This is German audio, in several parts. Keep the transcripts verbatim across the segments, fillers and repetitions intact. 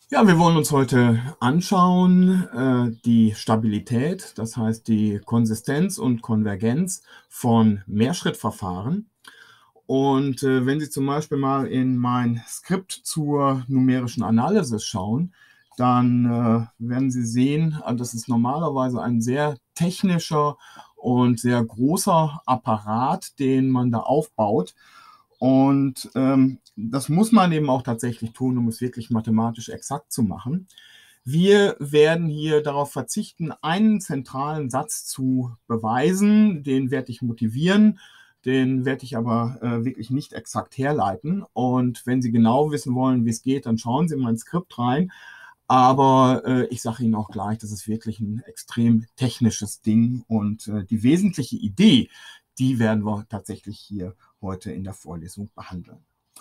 Ja, wir wollen uns heute anschauen, äh, die Stabilität, das heißt die Konsistenz und Konvergenz von Mehrschrittverfahren. Und äh, wenn Sie zum Beispiel mal in mein Skript zur numerischen Analysis schauen, dann äh, werden Sie sehen, äh, das ist normalerweise ein sehr technischer und sehr großer Apparat, den man da aufbaut. Und ähm, das muss man eben auch tatsächlich tun, um es wirklich mathematisch exakt zu machen. Wir werden hier darauf verzichten, einen zentralen Satz zu beweisen. Den werde ich motivieren, den werde ich aber äh, wirklich nicht exakt herleiten. Und wenn Sie genau wissen wollen, wie es geht, dann schauen Sie in mein Skript rein. Aber äh, ich sage Ihnen auch gleich, das ist wirklich ein extrem technisches Ding. Und äh, die wesentliche Idee, die werden wir tatsächlich hier heute in der Vorlesung behandeln.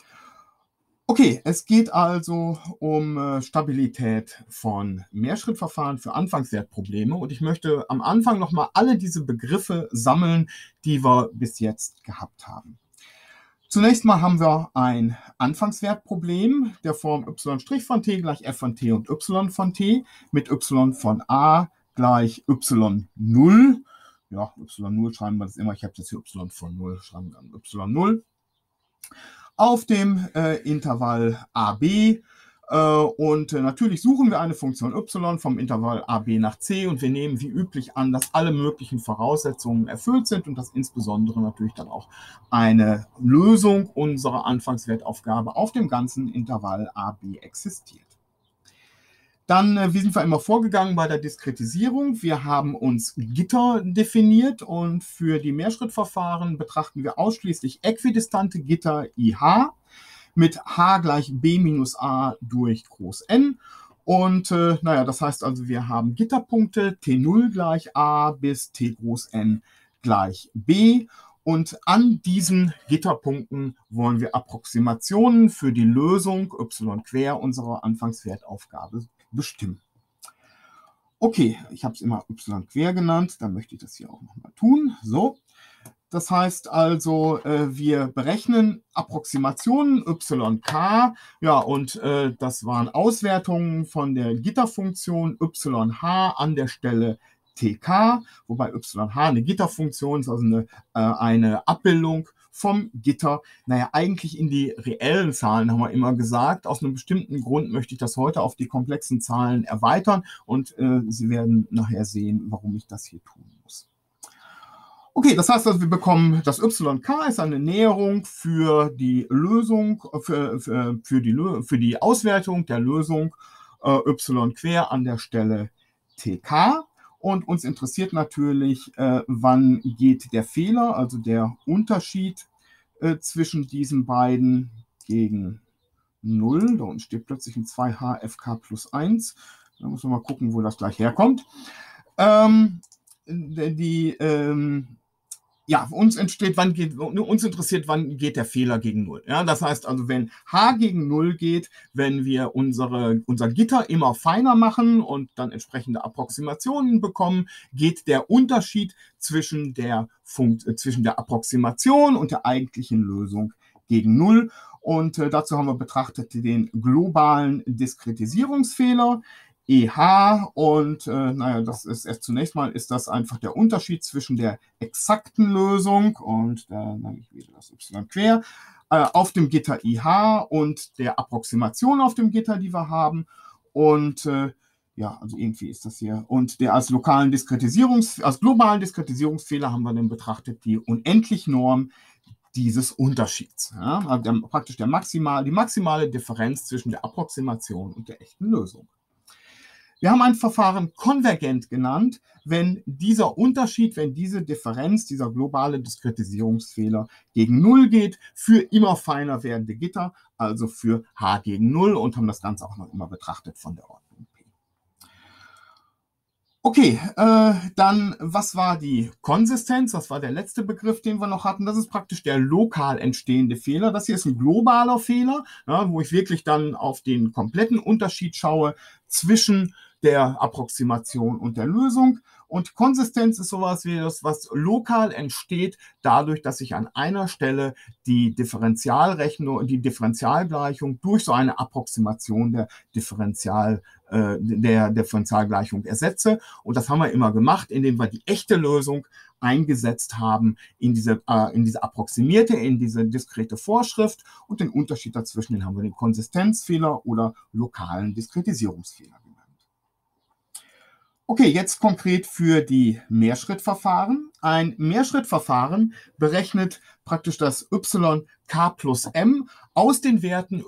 Okay, es geht also um äh, Stabilität von Mehrschrittverfahren für Anfangswertprobleme. Und ich möchte am Anfang nochmal alle diese Begriffe sammeln, die wir bis jetzt gehabt haben. Zunächst mal haben wir ein Anfangswertproblem der Form y' von t gleich f von t und y von t mit y von a gleich y null. Ja, y null schreiben wir das immer. Ich habe jetzt hier y von null, schreiben wir dann y null. Auf dem äh, Intervall a b. Äh, und äh, natürlich suchen wir eine Funktion y vom Intervall a b nach c und wir nehmen wie üblich an, dass alle möglichen Voraussetzungen erfüllt sind und dass insbesondere natürlich dann auch eine Lösung unserer Anfangswertaufgabe auf dem ganzen Intervall a b existiert. Dann, wie sind wir immer vorgegangen bei der Diskretisierung? Wir haben uns Gitter definiert und für die Mehrschrittverfahren betrachten wir ausschließlich äquidistante Gitter I H mit h gleich b minus a durch groß N. Und äh, naja, das heißt also, wir haben Gitterpunkte t null gleich a bis t groß N gleich b. Und an diesen Gitterpunkten wollen wir Approximationen für die Lösung y quer unserer Anfangswertaufgabe bestimmen. Okay, ich habe es immer y quer genannt, dann möchte ich das hier auch nochmal tun. So, das heißt also, äh, wir berechnen Approximationen yk, ja, und äh, das waren Auswertungen von der Gitterfunktion yh an der Stelle tk, wobei yh eine Gitterfunktion ist, also eine, äh, eine Abbildung vom Gitter, naja, eigentlich in die reellen Zahlen, haben wir immer gesagt. Aus einem bestimmten Grund möchte ich das heute auf die komplexen Zahlen erweitern und äh, Sie werden nachher sehen, warum ich das hier tun muss. Okay, das heißt also, wir bekommen das yk ist eine Näherung für die Lösung, für, für, für, die, für die Auswertung der Lösung äh, y quer an der Stelle tk. Und uns interessiert natürlich, äh, wann geht der Fehler, also der Unterschied äh, zwischen diesen beiden gegen null. Da unten steht plötzlich ein zwei h f k plus eins. Da muss man mal gucken, wo das gleich herkommt. Ähm, die, ähm, ja, uns entsteht, wann geht, uns interessiert, wann geht der Fehler gegen null. Ja, das heißt also, wenn h gegen null geht, wenn wir unsere, unser Gitter immer feiner machen und dann entsprechende Approximationen bekommen, geht der Unterschied zwischen der, Funkt, äh, zwischen der Approximation und der eigentlichen Lösung gegen null. Und äh, dazu haben wir betrachtet den globalen Diskretisierungsfehler. E H und äh, naja, das ist erst zunächst mal ist das einfach der Unterschied zwischen der exakten Lösung und da nehme ich wieder das y quer äh, auf dem Gitter I H und der Approximation auf dem Gitter, die wir haben und äh, ja, also irgendwie ist das hier und der als lokalen Diskretisierungs als globalen Diskretisierungsfehler haben wir dann betrachtet die Unendlichnorm dieses Unterschieds, ja, also der, praktisch der maximal die maximale Differenz zwischen der Approximation und der echten Lösung. Wir haben ein Verfahren konvergent genannt, wenn dieser Unterschied, wenn diese Differenz, dieser globale Diskretisierungsfehler gegen null geht, für immer feiner werdende Gitter, also für h gegen null und haben das Ganze auch noch immer betrachtet von der Ordnung P. Okay, äh, dann was war die Konsistenz? Das war der letzte Begriff, den wir noch hatten. Das ist praktisch der lokal entstehende Fehler. Das hier ist ein globaler Fehler, ja, wo ich wirklich dann auf den kompletten Unterschied schaue zwischen der Approximation und der Lösung. Und Konsistenz ist sowas wie das, was lokal entsteht, dadurch, dass ich an einer Stelle die Differentialrechnung, die Differentialgleichung durch so eine Approximation der Differential, äh, der Differentialgleichung ersetze. Und das haben wir immer gemacht, indem wir die echte Lösung eingesetzt haben in diese, äh, in diese approximierte, in diese diskrete Vorschrift. Und den Unterschied dazwischen, den haben wir den Konsistenzfehler oder lokalen Diskretisierungsfehler genannt. Okay, jetzt konkret für die Mehrschrittverfahren. Ein Mehrschrittverfahren berechnet praktisch das yk plus m aus den Werten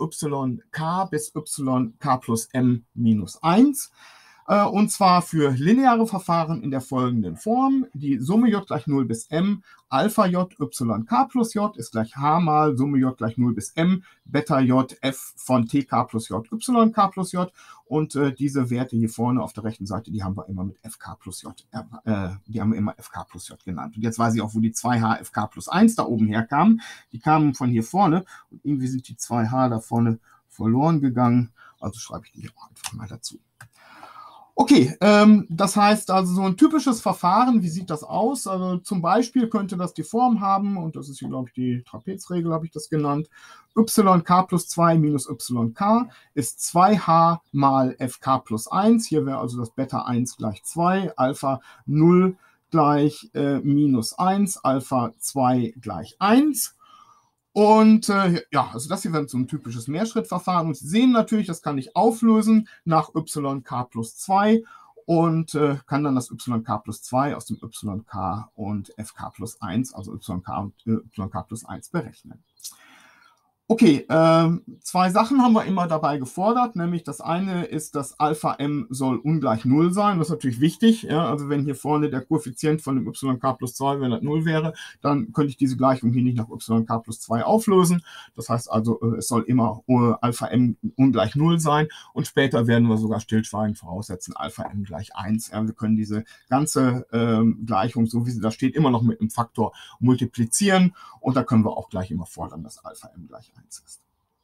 yk bis yk plus m minus eins. Und zwar für lineare Verfahren in der folgenden Form. Die Summe j gleich null bis m, Alpha j yk plus j ist gleich h mal Summe j gleich null bis m, Beta j f von tk plus j yk plus j. Und äh, diese Werte hier vorne auf der rechten Seite, die haben wir immer mit fk plus j, äh, die haben wir immer fk plus j genannt. Und jetzt weiß ich auch, wo die zwei h fk plus eins da oben herkamen. Die kamen von hier vorne und irgendwie sind die zwei h da vorne verloren gegangen. Also schreibe ich die hier auch einfach mal dazu. Okay, ähm, das heißt also so ein typisches Verfahren, wie sieht das aus? Also zum Beispiel könnte das die Form haben, und das ist hier, glaube ich, die Trapezregel, habe ich das genannt. Yk plus zwei minus yk ist zwei h mal fk plus eins. Hier wäre also das Beta eins gleich zwei, Alpha null gleich äh, minus eins, Alpha zwei gleich eins. Und äh, ja, also das hier wäre so ein typisches Mehrschrittverfahren. Und Sie sehen natürlich, das kann ich auflösen nach yk plus zwei und äh, kann dann das yk plus zwei aus dem yk und fk plus eins, also yk und yk plus eins berechnen. Okay, äh, zwei Sachen haben wir immer dabei gefordert, nämlich das eine ist, dass Alpha m soll ungleich null sein. Das ist natürlich wichtig. Ja? Also wenn hier vorne der Koeffizient von dem yk plus zwei, wenn das null wäre, dann könnte ich diese Gleichung hier nicht nach yk plus zwei auflösen. Das heißt also, äh, es soll immer äh, Alpha m ungleich null sein. Und später werden wir sogar stillschweigend voraussetzen, Alpha m gleich eins. Ja? Wir können diese ganze äh, Gleichung, so wie sie da steht, immer noch mit einem Faktor multiplizieren. Und da können wir auch gleich immer fordern, dass Alpha m gleich eins ist.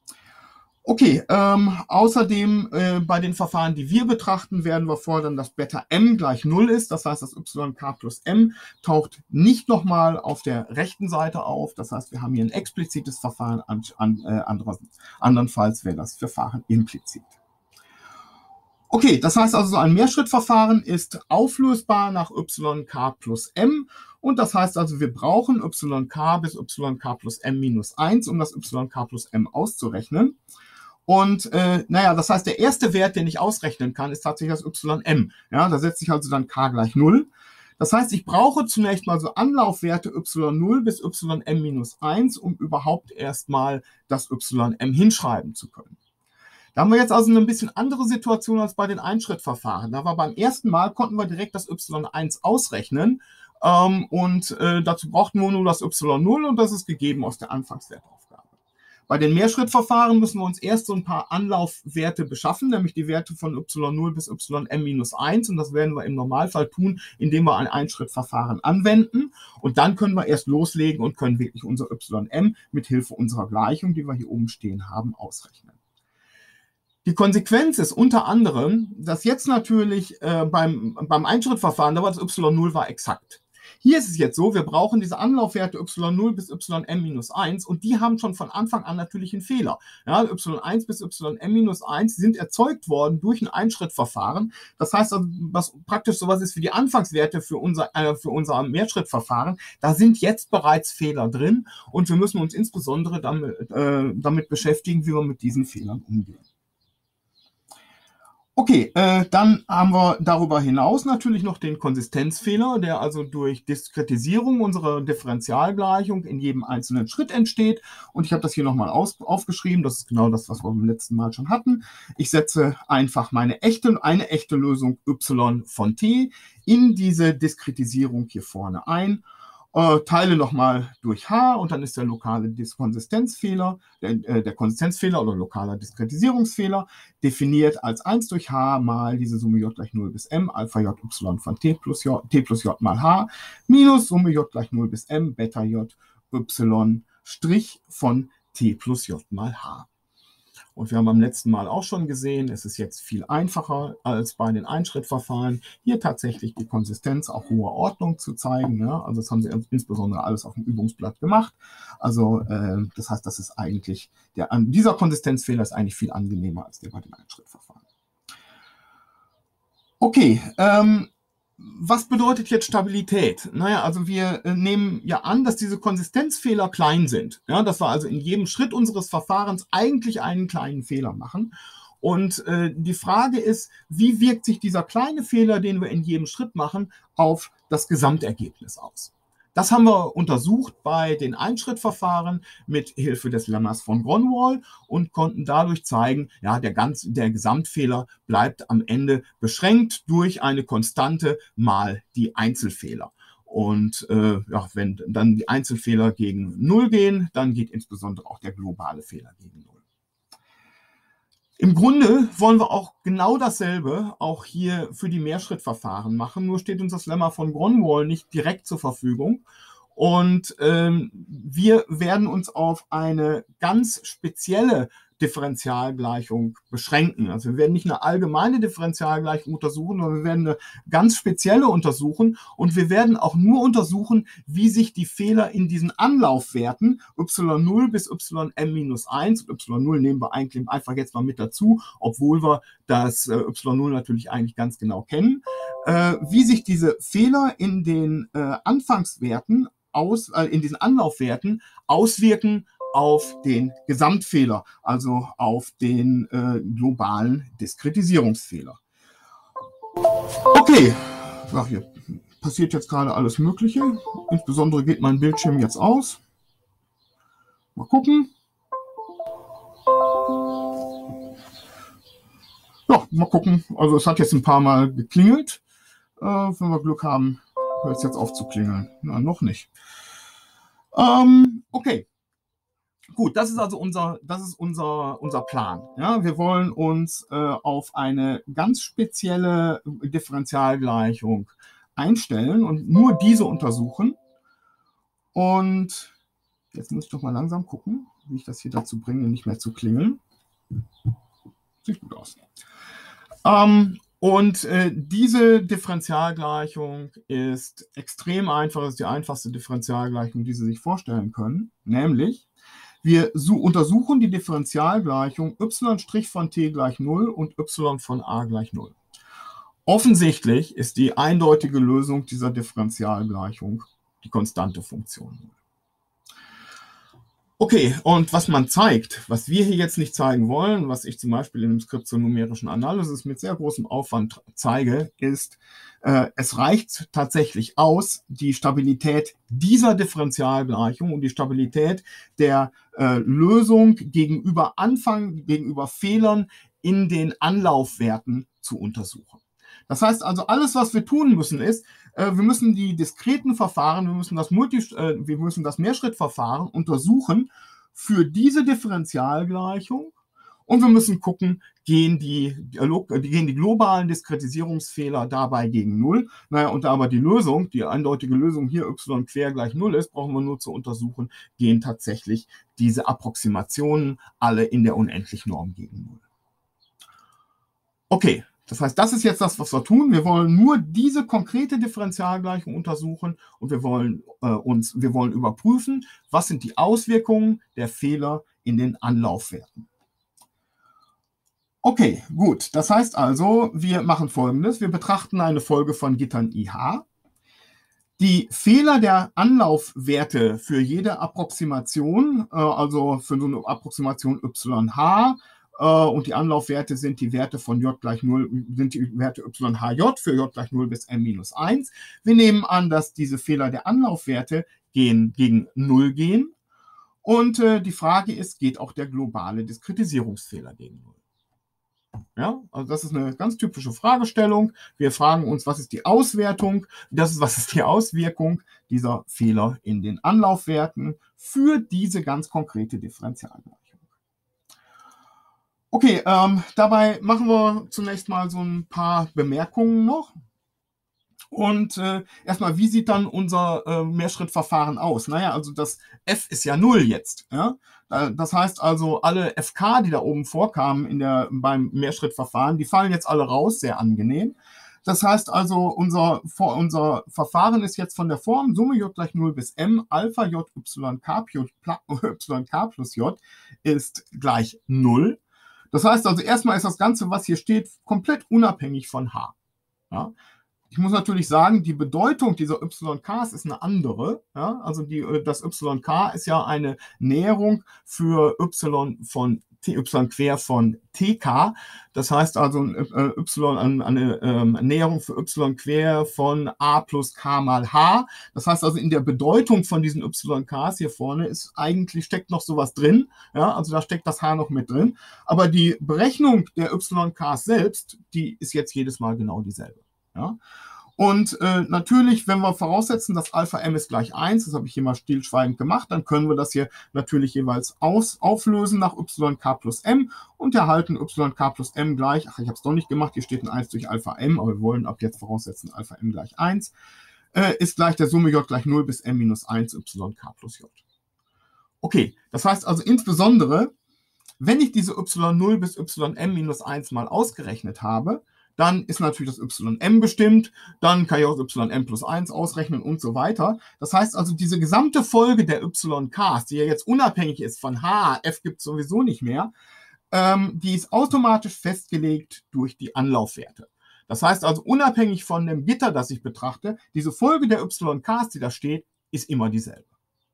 Okay, ähm, außerdem äh, bei den Verfahren, die wir betrachten, werden wir fordern, dass Beta m gleich null ist. Das heißt, das yk plus m taucht nicht nochmal auf der rechten Seite auf. Das heißt, wir haben hier ein explizites Verfahren, an, an, äh, andernfalls wäre das Verfahren implizit. Okay, das heißt also, so ein Mehrschrittverfahren ist auflösbar nach yk plus m. Und das heißt also, wir brauchen yk bis yk plus m minus eins, um das yk plus m auszurechnen. Und äh, naja, das heißt, der erste Wert, den ich ausrechnen kann, ist tatsächlich das ym. Ja, da setze ich also dann k gleich null. Das heißt, ich brauche zunächst mal so Anlaufwerte y null bis ym minus eins, um überhaupt erstmal das ym hinschreiben zu können. Da haben wir jetzt also eine bisschen andere Situation als bei den Einschrittverfahren. Da war beim ersten Mal, konnten wir direkt das y eins ausrechnen ähm, und äh, dazu brauchten wir nur das y null und das ist gegeben aus der Anfangswertaufgabe. Bei den Mehrschrittverfahren müssen wir uns erst so ein paar Anlaufwerte beschaffen, nämlich die Werte von y null bis ym minus eins und das werden wir im Normalfall tun, indem wir ein Einschrittverfahren anwenden und dann können wir erst loslegen und können wirklich unser ym mit Hilfe unserer Gleichung, die wir hier oben stehen haben, ausrechnen. Die Konsequenz ist unter anderem, dass jetzt natürlich äh, beim, beim Einschrittverfahren, da war das y null war exakt. Hier ist es jetzt so, wir brauchen diese Anlaufwerte y null bis ym minus eins und die haben schon von Anfang an natürlich einen Fehler. Ja, y eins bis ym minus eins sind erzeugt worden durch ein Einschrittverfahren. Das heißt, was praktisch sowas ist wie die Anfangswerte für unser, äh, für unser Mehrschrittverfahren, da sind jetzt bereits Fehler drin und wir müssen uns insbesondere damit, äh, damit beschäftigen, wie wir mit diesen Fehlern umgehen. Okay, äh, dann haben wir darüber hinaus natürlich noch den Konsistenzfehler, der also durch Diskretisierung unserer Differentialgleichung in jedem einzelnen Schritt entsteht. Und ich habe das hier nochmal aufgeschrieben. Das ist genau das, was wir beim letzten Mal schon hatten. Ich setze einfach meine echte, eine echte Lösung y von t in diese Diskretisierung hier vorne ein. Äh, teile nochmal durch h und dann ist der lokale Konsistenzfehler, der, äh, der Konsistenzfehler oder lokaler Diskretisierungsfehler definiert als eins durch h mal diese Summe j gleich null bis m, Alpha j y von t plus j, t plus j mal h, minus Summe j gleich null bis m, Beta j y Strich von t plus j mal h. Und wir haben beim letzten Mal auch schon gesehen, es ist jetzt viel einfacher als bei den Einschrittverfahren, hier tatsächlich die Konsistenz auf hoher Ordnung zu zeigen. Ja? Also das haben sie insbesondere alles auf dem Übungsblatt gemacht. Also äh, das heißt, das ist eigentlich, der, dieser Konsistenzfehler ist eigentlich viel angenehmer als der bei den Einschrittverfahren. Okay, ähm, was bedeutet jetzt Stabilität? Naja, also wir nehmen ja an, dass diese Konsistenzfehler klein sind. Ja, dass wir also in jedem Schritt unseres Verfahrens eigentlich einen kleinen Fehler machen. Und äh, die Frage ist, wie wirkt sich dieser kleine Fehler, den wir in jedem Schritt machen, auf das Gesamtergebnis aus? Das haben wir untersucht bei den Einschrittverfahren mit Hilfe des Lemmas von Gronwall und konnten dadurch zeigen, ja, der, ganz, der Gesamtfehler bleibt am Ende beschränkt durch eine Konstante mal die Einzelfehler. Und äh, ja, wenn dann die Einzelfehler gegen Null gehen, dann geht insbesondere auch der globale Fehler gegen Null. Im Grunde wollen wir auch genau dasselbe auch hier für die Mehrschrittverfahren machen, nur steht uns das Lemma von Gronwall nicht direkt zur Verfügung. Und ähm, wir werden uns auf eine ganz spezielle Differentialgleichung beschränken. Also wir werden nicht eine allgemeine Differentialgleichung untersuchen, sondern wir werden eine ganz spezielle untersuchen und wir werden auch nur untersuchen, wie sich die Fehler in diesen Anlaufwerten y null bis ym minus eins, und y null nehmen wir eigentlich einfach jetzt mal mit dazu, obwohl wir das äh, y null natürlich eigentlich ganz genau kennen, äh, wie sich diese Fehler in den äh, Anfangswerten aus, äh, in diesen Anlaufwerten auswirken auf den Gesamtfehler, also auf den äh, globalen Diskretisierungsfehler. Okay, ach, hier passiert jetzt gerade alles Mögliche. Insbesondere geht mein Bildschirm jetzt aus. Mal gucken. Ja, mal gucken. Also es hat jetzt ein paar Mal geklingelt. Äh, wenn wir Glück haben, hört es jetzt auf zu klingeln. Na, noch nicht. Ähm, okay. Gut, das ist also unser, das ist unser, unser Plan. Ja, wir wollen uns äh, auf eine ganz spezielle Differentialgleichung einstellen und nur diese untersuchen. Und jetzt muss ich doch mal langsam gucken, wie ich das hier dazu bringe, nicht mehr zu klingeln. Sieht gut aus. Ähm, und äh, diese Differentialgleichung ist extrem einfach, ist die einfachste Differentialgleichung, die Sie sich vorstellen können, nämlich wir untersuchen die Differentialgleichung y' von t gleich null und y von a gleich null. Offensichtlich ist die eindeutige Lösung dieser Differentialgleichung die konstante Funktion null. Okay, und was man zeigt, was wir hier jetzt nicht zeigen wollen, was ich zum Beispiel in dem Skript zur numerischen Analysis mit sehr großem Aufwand zeige, ist, äh, es reicht tatsächlich aus, die Stabilität dieser Differentialgleichung und die Stabilität der äh, Lösung gegenüber Anfang, gegenüber Fehlern in den Anlaufwerten zu untersuchen. Das heißt also, alles, was wir tun müssen, ist, äh, wir müssen die diskreten Verfahren, wir müssen das, Multi, äh, wir müssen das Mehrschrittverfahren untersuchen für diese Differentialgleichung und wir müssen gucken, gehen die, gehen die globalen Diskretisierungsfehler dabei gegen Null. Naja, und da aber die Lösung, die eindeutige Lösung hier y quer gleich Null ist, brauchen wir nur zu untersuchen, gehen tatsächlich diese Approximationen alle in der Unendlichnorm gegen Null. Okay. Das heißt, das ist jetzt das, was wir tun. Wir wollen nur diese konkrete Differentialgleichung untersuchen und wir wollen, äh, uns, wir wollen überprüfen, was sind die Auswirkungen der Fehler in den Anlaufwerten. Okay, gut. Das heißt also, wir machen Folgendes. Wir betrachten eine Folge von Gittern I H. Die Fehler der Anlaufwerte für jede Approximation, äh, also für so eine Approximation Y H, und die Anlaufwerte sind die Werte von j gleich null, sind die Werte yhj für j gleich null bis m minus eins. Wir nehmen an, dass diese Fehler der Anlaufwerte gehen, gegen null gehen. Und äh, die Frage ist, geht auch der globale Diskretisierungsfehler gegen null? Ja, also das ist eine ganz typische Fragestellung. Wir fragen uns, was ist die Auswertung, das ist, was ist die Auswirkung dieser Fehler in den Anlaufwerten für diese ganz konkrete Differentialgleichung. Okay, ähm, dabei machen wir zunächst mal so ein paar Bemerkungen noch. Und äh, erstmal, wie sieht dann unser äh, Mehrschrittverfahren aus? Naja, also das F ist ja null jetzt. Ja? Das heißt also, alle F K, die da oben vorkamen in der, beim Mehrschrittverfahren, die fallen jetzt alle raus, sehr angenehm. Das heißt also, unser, unser Verfahren ist jetzt von der Form Summe j gleich null bis m, Alpha j y k, y k plus j ist gleich null. Das heißt also, erstmal ist das Ganze, was hier steht, komplett unabhängig von h. Ja? Ich muss natürlich sagen, die Bedeutung dieser y k ist eine andere. Ja? Also die, das y k ist ja eine Näherung für y von y quer von tk. Das heißt also äh, y, eine, eine ähm, Näherung für y quer von a plus k mal h. Das heißt also in der Bedeutung von diesen y ks hier vorne ist eigentlich steckt noch sowas drin. Ja? Also da steckt das h noch mit drin. Aber die Berechnung der y ks selbst, die ist jetzt jedes Mal genau dieselbe. Ja? Und äh, natürlich, wenn wir voraussetzen, dass Alpha m ist gleich eins, das habe ich hier mal stillschweigend gemacht, dann können wir das hier natürlich jeweils aus, auflösen nach yk plus m und erhalten yk plus m gleich, ach, ich habe es doch nicht gemacht, hier steht ein eins durch Alpha m, aber wir wollen ab jetzt voraussetzen Alpha m gleich eins, äh, ist gleich der Summe j gleich null bis m minus eins yk plus j. Okay, das heißt also insbesondere, wenn ich diese y null bis ym minus eins mal ausgerechnet habe, dann ist natürlich das ym bestimmt, dann kann ich auch ym plus eins ausrechnen und so weiter. Das heißt also, diese gesamte Folge der yks, die ja jetzt unabhängig ist von h, f gibt es sowieso nicht mehr, ähm, die ist automatisch festgelegt durch die Anlaufwerte. Das heißt also, unabhängig von dem Gitter, das ich betrachte, diese Folge der yks, die da steht, ist immer dieselbe.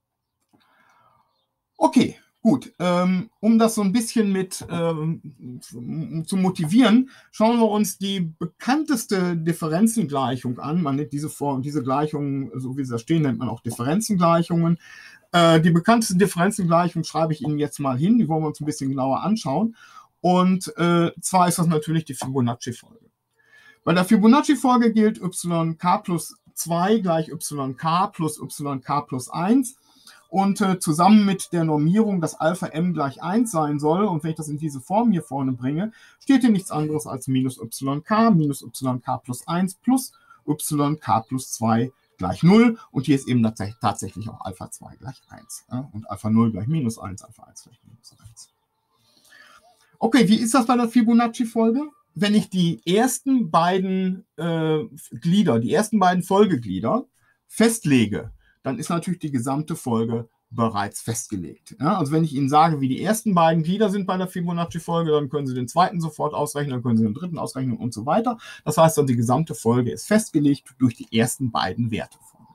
Okay. Gut, ähm, um das so ein bisschen mit ähm, zu motivieren, schauen wir uns die bekannteste Differenzengleichung an. Man nennt diese Form, diese Gleichungen, so wie sie da stehen, nennt man auch Differenzengleichungen. Äh, die bekannteste Differenzengleichung schreibe ich Ihnen jetzt mal hin, die wollen wir uns ein bisschen genauer anschauen. Und äh, zwar ist das natürlich die Fibonacci-Folge. Bei der Fibonacci-Folge gilt yk plus zwei gleich yk plus yk plus eins. Und äh, zusammen mit der Normierung, dass Alpha m gleich eins sein soll, und wenn ich das in diese Form hier vorne bringe, steht hier nichts anderes als minus yk, minus yk plus eins plus yk plus zwei gleich null. Und hier ist eben tatsächlich auch Alpha zwei gleich eins. Ja? Und Alpha null gleich minus eins, Alpha eins gleich minus eins. Okay, wie ist das bei der Fibonacci-Folge? Wenn ich die ersten beiden äh, Glieder, die ersten beiden Folgeglieder festlege, dann ist natürlich die gesamte Folge bereits festgelegt. Ja, also wenn ich Ihnen sage, wie die ersten beiden Glieder sind bei der Fibonacci-Folge, dann können Sie den zweiten sofort ausrechnen, dann können Sie den dritten ausrechnen und so weiter. Das heißt, dann die gesamte Folge ist festgelegt durch die ersten beiden Werte.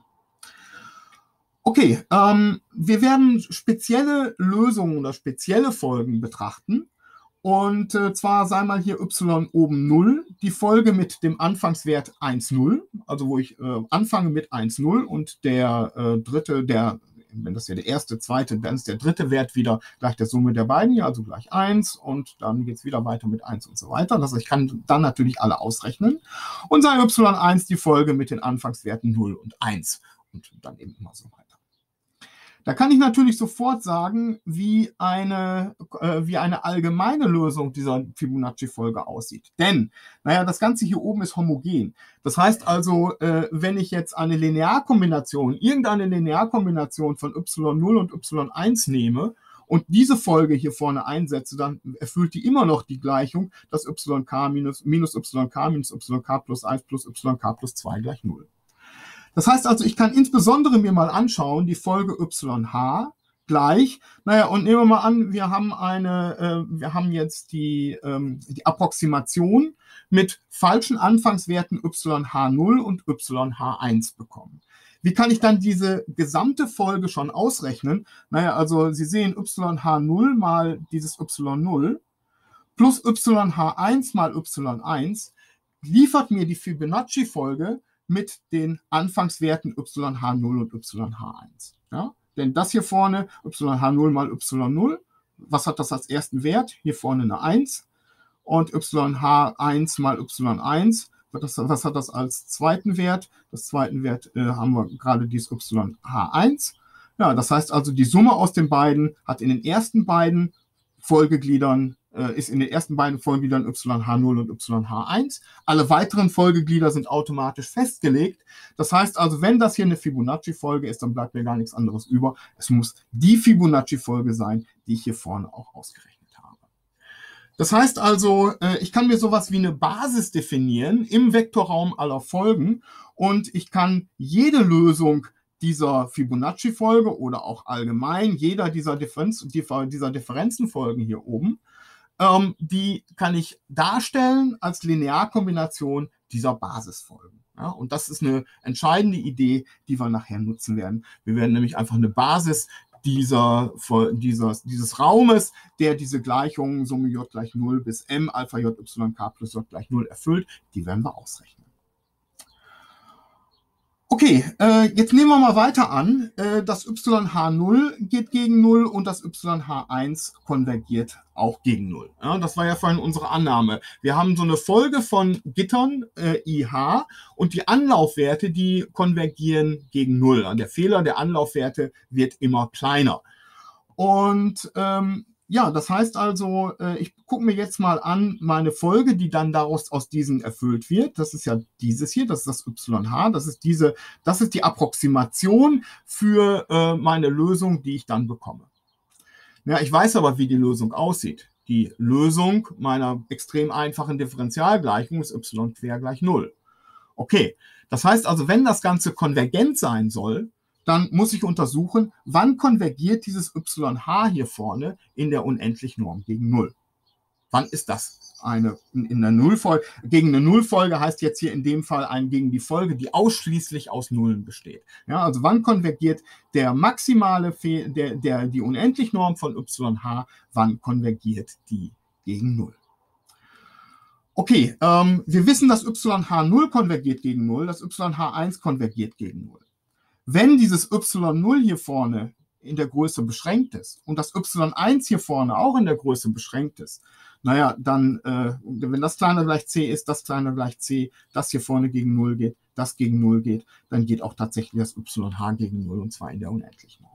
Okay, ähm, wir werden spezielle Lösungen oder spezielle Folgen betrachten. Und äh, zwar sei mal hier y oben null, die Folge mit dem Anfangswert eins, null, also wo ich äh, anfange mit eins, null und der äh, dritte, der, wenn das ja der erste, zweite, dann ist der dritte Wert wieder gleich der Summe der beiden, ja, also gleich eins und dann geht es wieder weiter mit eins und so weiter. Das heißt, ich kann dann natürlich alle ausrechnen. Und sei y eins die Folge mit den Anfangswerten null und eins und dann eben immer so weiter. Da kann ich natürlich sofort sagen, wie eine, äh, wie eine allgemeine Lösung dieser Fibonacci-Folge aussieht. Denn, naja, das Ganze hier oben ist homogen. Das heißt also, äh, wenn ich jetzt eine Linearkombination, irgendeine Linearkombination von y null und y eins nehme und diese Folge hier vorne einsetze, dann erfüllt die immer noch die Gleichung, dass yk minus, minus yk minus yk plus eins plus yk plus zwei gleich null. Das heißt also, ich kann insbesondere mir mal anschauen, die Folge yh gleich, naja, und nehmen wir mal an, wir haben eine, äh, wir haben jetzt die, ähm, die Approximation mit falschen Anfangswerten yh null und yh eins bekommen. Wie kann ich dann diese gesamte Folge schon ausrechnen? Naja, also Sie sehen yh null mal dieses y null plus yh eins mal y eins liefert mir die Fibonacci-Folge mit den Anfangswerten yh null und yh eins. Ja? Denn das hier vorne, yh null mal y null, was hat das als ersten Wert? Hier vorne eine eins. Und yh eins mal y eins, was hat das als zweiten Wert? Das zweiten Wert äh, haben wir gerade dieses yh eins. Ja, das heißt also, die Summe aus den beiden hat in den ersten beiden Folgegliedern äh, ist in den ersten beiden Folgegliedern Y H null und Y H eins. Alle weiteren Folgeglieder sind automatisch festgelegt. Das heißt also, wenn das hier eine Fibonacci-Folge ist, dann bleibt mir gar nichts anderes über. Es muss die Fibonacci-Folge sein, die ich hier vorne auch ausgerechnet habe. Das heißt also, ich kann mir sowas wie eine Basis definieren im Vektorraum aller Folgen und ich kann jede Lösung dieser Fibonacci-Folge oder auch allgemein jeder dieser, Differenz, dieser Differenzenfolgen hier oben, ähm, die kann ich darstellen als Linearkombination dieser Basisfolgen. Ja, und das ist eine entscheidende Idee, die wir nachher nutzen werden. Wir werden nämlich einfach eine Basis dieser, dieses, dieses Raumes, der diese Gleichungen Summe j gleich null bis m Alpha j y k plus j gleich null erfüllt, die werden wir ausrechnen. Okay, äh, jetzt nehmen wir mal weiter an. Äh, das Y H null geht gegen null und das Y H eins konvergiert auch gegen null. Ja, das war ja vorhin unsere Annahme. Wir haben so eine Folge von Gittern äh, I H und die Anlaufwerte, die konvergieren gegen null. Der Fehler der Anlaufwerte wird immer kleiner. Und ähm, ja, das heißt also, äh, ich gucke mir jetzt mal an meine Folge, die dann daraus aus diesen erfüllt wird. Das ist ja dieses hier, das ist das Y H, das ist diese, das ist die Approximation für äh, meine Lösung, die ich dann bekomme. Ja, ich weiß aber, wie die Lösung aussieht. Die Lösung meiner extrem einfachen Differentialgleichung ist y quer gleich null. Okay, das heißt also, wenn das Ganze konvergent sein soll, dann muss ich untersuchen, wann konvergiert dieses Y H hier vorne in der Unendlichnorm gegen null. Wann ist das? Eine, in, in der Nullfolge, gegen eine Nullfolge heißt jetzt hier in dem Fall ein gegen die Folge, die ausschließlich aus Nullen besteht. Ja, also wann konvergiert der maximale, Fe der, der, die Unendlichnorm von Y H, wann konvergiert die gegen null? Okay, ähm, wir wissen, dass Y H null konvergiert gegen null, das Y H eins konvergiert gegen null. Wenn dieses Y null hier vorne in der Größe beschränkt ist und das Y eins hier vorne auch in der Größe beschränkt ist, naja, dann, äh, wenn das kleiner gleich c ist, das kleiner gleich c, das hier vorne gegen null geht, das gegen null geht, dann geht auch tatsächlich das Y H gegen null und zwar in der Unendlichnorm.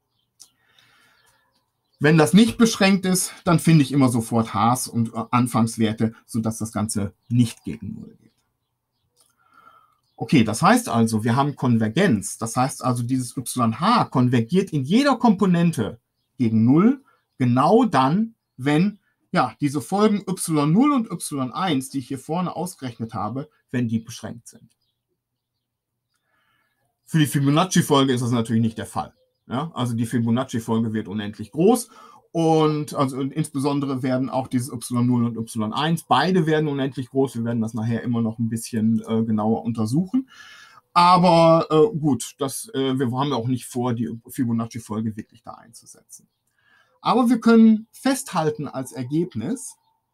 Wenn das nicht beschränkt ist, dann finde ich immer sofort Hs und äh, Anfangswerte, sodass das Ganze nicht gegen null geht. Okay, das heißt also, wir haben Konvergenz. Das heißt also, dieses Y H konvergiert in jeder Komponente gegen null, genau dann, wenn ja, diese Folgen Y null und Y eins, die ich hier vorne ausgerechnet habe, wenn die beschränkt sind. Für die Fibonacci-Folge ist das natürlich nicht der Fall. Ja, also die Fibonacci-Folge wird unendlich groß und also insbesondere werden auch dieses Y null und Y eins, beide werden unendlich groß. Wir werden das nachher immer noch ein bisschen äh, genauer untersuchen. Aber äh, gut, das, äh, wir haben ja auch nicht vor, die Fibonacci-Folge wirklich da einzusetzen. Aber wir können festhalten als Ergebnis,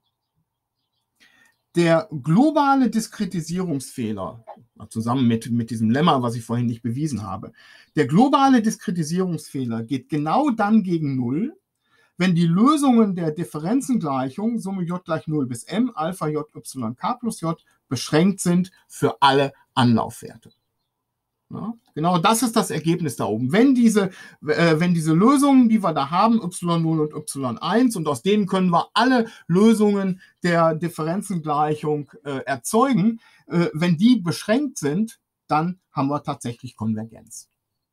der globale Diskretisierungsfehler, zusammen mit, mit diesem Lemma, was ich vorhin nicht bewiesen habe, der globale Diskretisierungsfehler geht genau dann gegen null, wenn die Lösungen der Differenzengleichung Summe j gleich null bis m Alpha j y k plus j beschränkt sind für alle Anlaufwerte. Ja, genau das ist das Ergebnis da oben. Wenn diese, äh, wenn diese Lösungen, die wir da haben, Y null und Y eins, und aus denen können wir alle Lösungen der Differenzengleichung äh, erzeugen, äh, wenn die beschränkt sind, dann haben wir tatsächlich Konvergenz.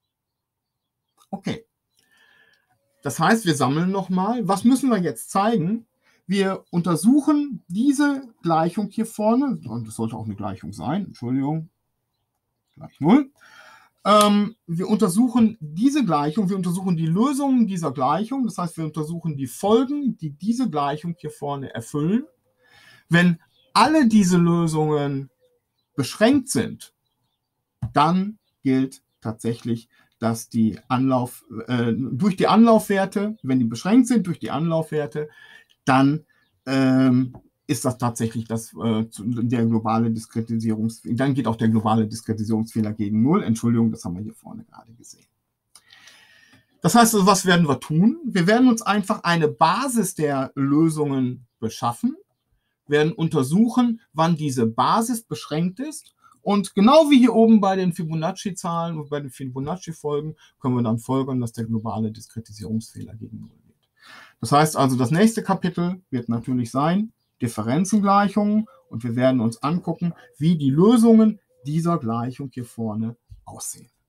Okay. Das heißt, wir sammeln nochmal. Was müssen wir jetzt zeigen? Wir untersuchen diese Gleichung hier vorne, und das sollte auch eine Gleichung sein, Entschuldigung, gleich null. Ähm, wir untersuchen diese Gleichung, wir untersuchen die Lösungen dieser Gleichung, das heißt, wir untersuchen die Folgen, die diese Gleichung hier vorne erfüllen. Wenn alle diese Lösungen beschränkt sind, dann gilt tatsächlich, dass die Anlauf, äh, durch die Anlaufwerte, wenn die beschränkt sind durch die Anlaufwerte, dann ähm, ist das tatsächlich das, äh, der globale Diskretisierungsfehler. Dann geht auch der globale Diskretisierungsfehler gegen null. Entschuldigung, das haben wir hier vorne gerade gesehen. Das heißt, also, was werden wir tun? Wir werden uns einfach eine Basis der Lösungen beschaffen, werden untersuchen, wann diese Basis beschränkt ist. Und genau wie hier oben bei den Fibonacci-Zahlen und bei den Fibonacci-Folgen können wir dann folgern, dass der globale Diskretisierungsfehler gegen null geht. Das heißt also, das nächste Kapitel wird natürlich sein, Differenzengleichungen, und wir werden uns angucken, wie die Lösungen dieser Gleichung hier vorne aussehen.